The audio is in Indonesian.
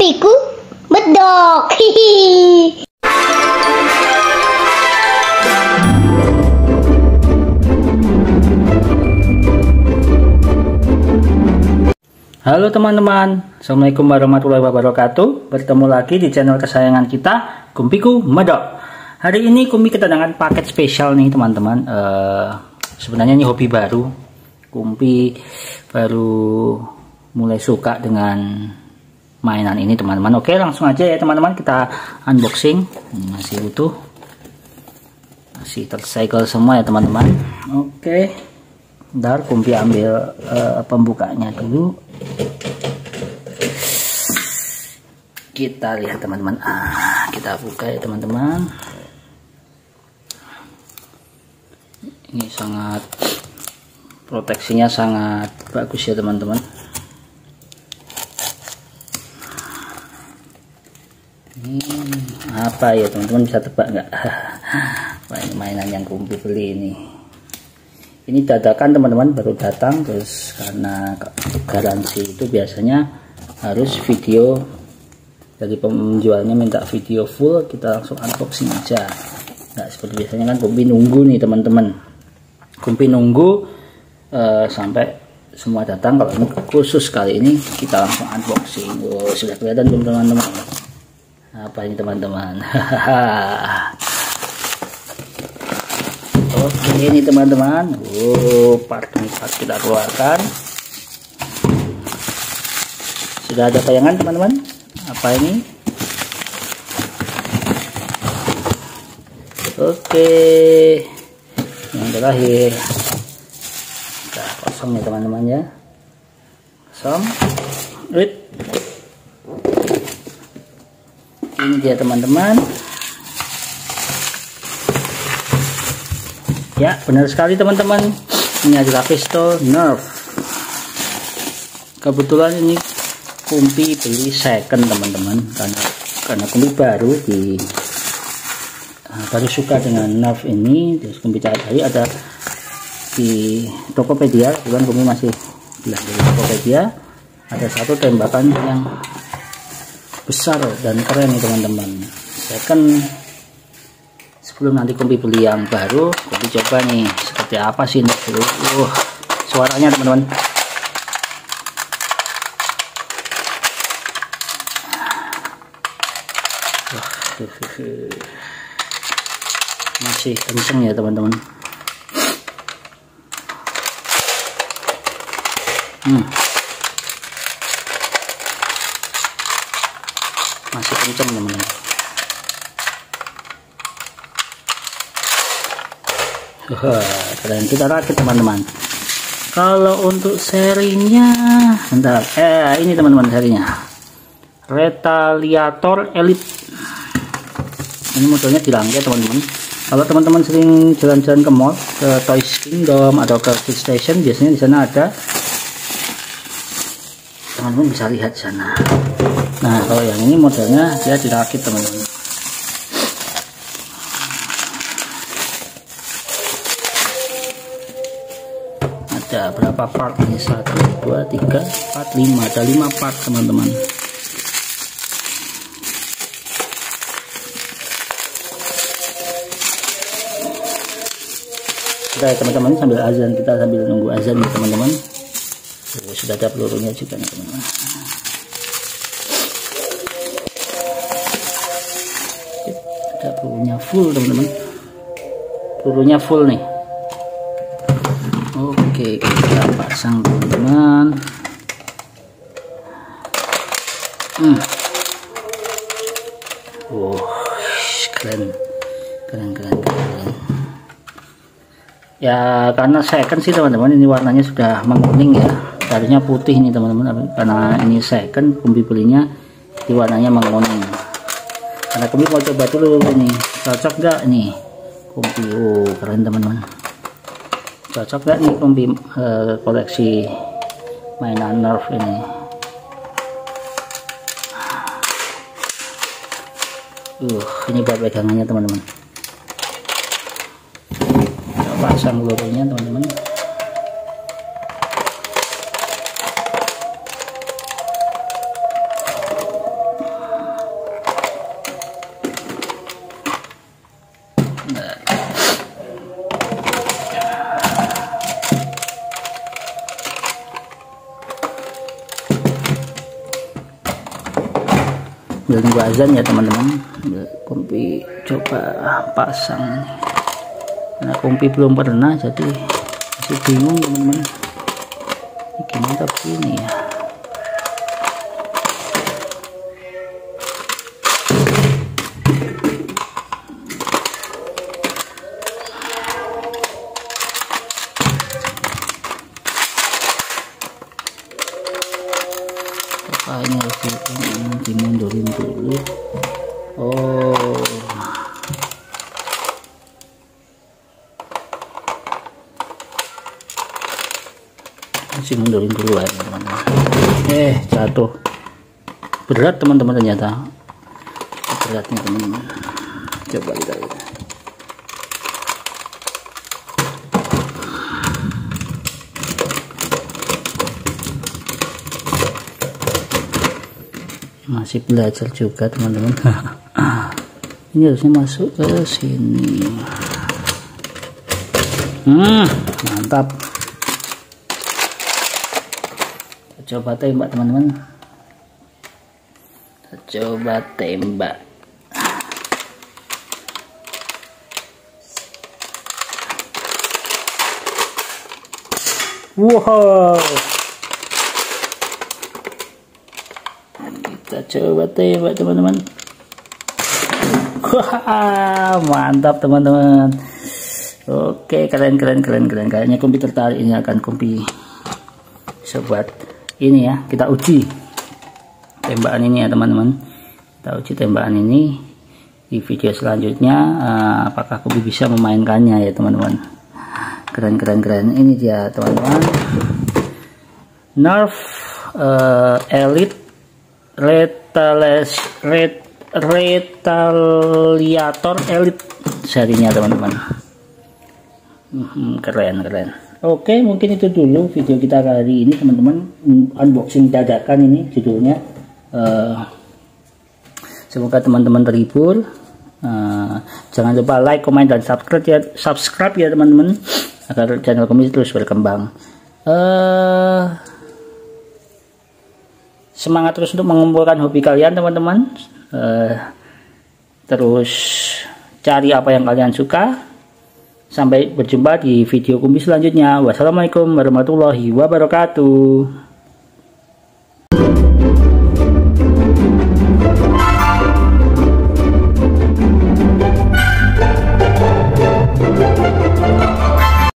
Kumpiku medok. Hihi. Halo teman-teman, Assalamualaikum warahmatullahi wabarakatuh. Bertemu lagi di channel kesayangan kita, Kumpiku Medok. Hari ini Kumpi kedatangan paket spesial nih teman-teman. Sebenarnya ini hobi baru. Kumpi baru mulai suka dengan mainan ini teman-teman. Oke, langsung aja ya teman-teman, kita unboxing. Masih utuh, masih tercycle semua ya teman-teman. Oke, bentar Kumpi ambil pembukanya dulu. Kita lihat teman-teman. Kita buka ya teman-teman. Ini sangat, proteksinya sangat bagus ya teman-teman. Ini apa ya teman-teman, bisa tebak nggak? Ini mainan yang Kumpi beli ini. Ini dadakan teman-teman, baru datang. Terus karena garansi itu biasanya harus video dari penjualnya, minta video full, kita langsung unboxing aja. Nggak seperti biasanya kan Kumpi nunggu nih teman-teman. Kumpi nunggu sampai semua datang. Kalau ini khusus kali ini kita langsung unboxing. Oh, sudah kelihatan belum teman-teman? Apa ini teman-teman? Oke, ini teman-teman. Part kita keluarkan. Sudah ada bayangan teman-teman? Apa ini? Oke, yang terakhir. Kita kosong ya teman-teman ya. Kosong. Ini dia teman-teman. Ya, benar sekali teman-teman. Ini adalah pistol Nerf. Kebetulan ini Kumpi beli second teman-teman, karena Kumpi baru suka dengan Nerf ini. Terus Kumpi cari ada di Tokopedia, bukan Kumpi masih bilang di Tokopedia, ada satu tembakan yang besar dan keren nih teman-teman. Second. Sebelum nanti Kumpi beli yang baru, Kumpi coba nih seperti apa sih dulu. Suaranya teman-teman. Masih kenceng ya teman-teman. Masih kenceng teman-teman. Keren, kita rakit teman-teman. Kalau untuk serinya, bentar, ini teman-teman serinya Retaliator Elite. Ini modelnya di Langke teman-teman. Kalau teman-teman sering jalan-jalan ke mall, ke Toys Kingdom atau ke Kid Station, biasanya di sana ada. Teman-teman bisa lihat di sana. Nah, kalau yang ini modelnya dia dirakit teman-teman. Ada berapa part ini? 1, 2, 3, 4, 5. Ada 5 part teman-teman. Oke teman-teman, sambil azan, kita sambil nunggu azan nih teman-teman. Sudah ada pelurunya juga nih teman-teman. Ada pelurunya full teman-teman. Pelurunya full nih. Oke, kita pasang teman-teman. Keren. Ya, karena second sih teman-teman, ini warnanya sudah menguning ya. Harusnya putih nih teman-teman, karena ini second, Kumpi belinya di warnanya menguning. Karena Kumpi mau coba dulu ini, cocok gak nih Kumpi? Keren teman-teman. Cocok gak nih Kumpi koleksi mainan Nerf ini? Ini buat pegangannya teman-teman. Pasang logonya teman-teman. belum azan ya teman-teman. Kompi coba pasang ini, karena kompi belum pernah jadi masih bingung teman-teman. Ini gimana begini ya. Ini harus dimundurin dulu. Oh, masih mundurin dulu ya teman-teman. Jatuh, berat teman-teman, ternyata beratnya teman-teman. Coba kita lihat. Masih belajar juga teman-teman. Ini harusnya masuk ke sini. Mantap. Coba tembak teman-teman. Coba tembak. Wow. Kita coba tembak teman-teman. Wah, mantap teman-teman. Oke, keren. Kayaknya kompi tertarik, ini akan kompi sobat ini ya. Kita uji tembakan ini ya teman-teman. Kita uji tembakan ini di video selanjutnya. Apakah kompi bisa memainkannya ya teman-teman. Keren. Ini dia teman-teman. Nerf Elite Retaliator Elite serinya teman-teman. Keren. Oke, mungkin itu dulu video kita kali ini teman-teman. Unboxing dadakan ini judulnya. Semoga teman-teman terhibur. Jangan lupa like, comment, dan subscribe ya teman-teman, agar channel kami terus berkembang. Semangat terus untuk mengumpulkan hobi kalian teman-teman. Terus cari apa yang kalian suka. Sampai berjumpa di video kompi selanjutnya. Wassalamualaikum warahmatullahi wabarakatuh.